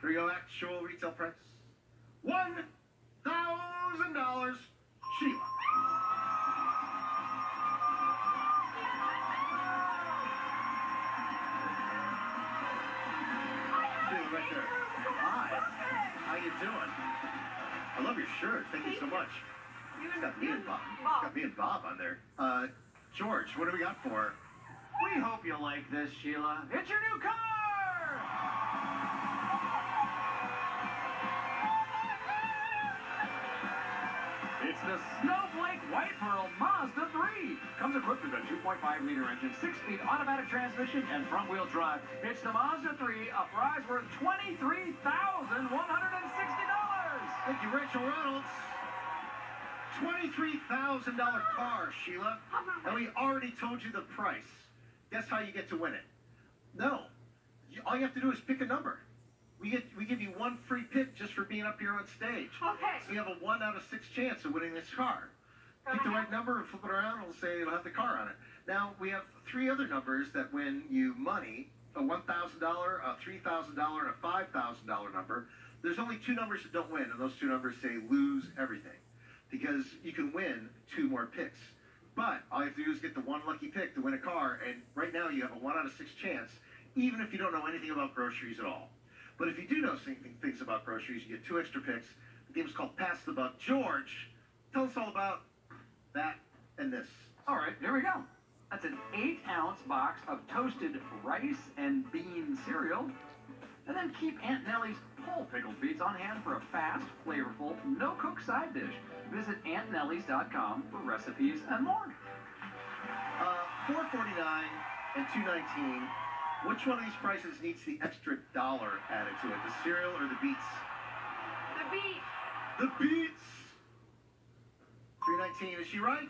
Here we go, actual retail price. $1,000. Sheila. Sheila, right there. Hi. How you doing? I love your shirt. Thank you so much. It's got me and Bob. It's got me and Bob on there. George, what do we got for her? We hope you like this, Sheila. It's your new car! It's the Snowflake White Pearl Mazda 3. Comes equipped with a 2.5-liter engine, 6-speed automatic transmission, and front-wheel drive. It's the Mazda 3, a prize worth $23,160. Thank you, Rachel Reynolds. $23,000 car, Sheila. And we already told you the price. Guess how you get to win it? No. All you have to do is pick a number. We give you one free pick just for being up here on stage. Okay. So you have a 1 out of 6 chance of winning this car. Pick the right number and flip it around, and it'll say it'll have the car on it. Now, we have 3 other numbers that win you money, a $1,000, a $3,000, and a $5,000 number. There's only 2 numbers that don't win, and those 2 numbers say lose everything. Because you can win 2 more picks. But all you have to do is get the 1 lucky pick to win a car, and right now you have a 1 out of 6 chance, even if you don't know anything about groceries at all. But if you do know things about groceries, you get 2 extra picks. The game is called Pass the Buck. George, tell us all about that and this. All right, here we go. That's an 8-ounce box of toasted rice and bean cereal. And then keep Aunt Nellie's whole pickled beets on hand for a fast, flavorful, no-cook side dish. Visit AuntNellies.com for recipes and more. $4.49 and $2.19. Which one of these prices needs the extra dollar added to it? The cereal or the beets? The beets. The beets. $3.19. Is she right?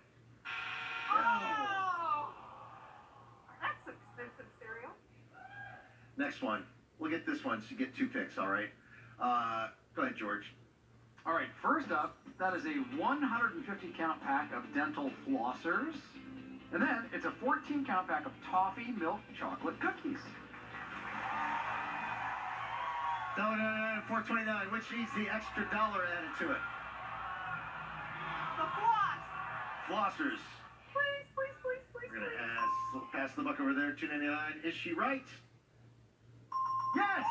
Oh! That's expensive cereal. Next one. We'll get this one so you get 2 picks, all right? Go ahead, George. All right, first up, that is a 150-count pack of dental flossers. And then it's a 14-count pack of toffee milk chocolate cookies. No, $4.29. Which needs the extra dollar added to it? The floss. Flossers. Please, please, please, please, We're going please. to pass the buck over there, $2.99. Is she right? Yes!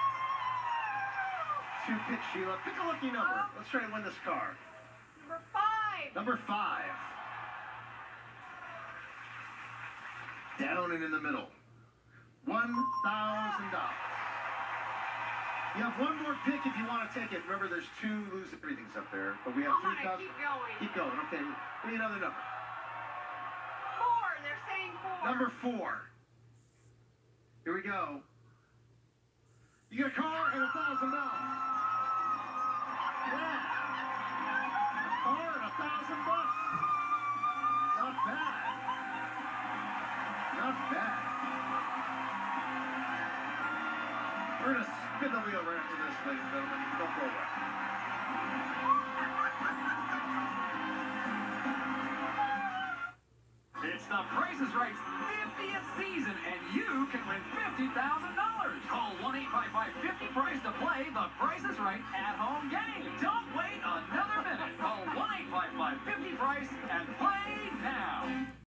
2 picks, Sheila. Pick a lucky number. Let's try to win this car. Number 5. Number 5. Down and in the middle. $1,000. You have 1 more pick if you want to take it. Remember, there's 2 lose everything's up there, but we have I want to 3,000. keep going. Keep going. Okay, give me another number. 4. They're saying 4. Number 4. Here we go. You get a car and $1,000. Yeah. A car and $1,000. Not bad. Not bad. We're going to spin the wheel right after this, ladies and gentlemen. Don't go away. It's the Price is Right's 50th season, and you can win $50,000. Call 1-855-50-PRICE to play the Price is Right at-home game.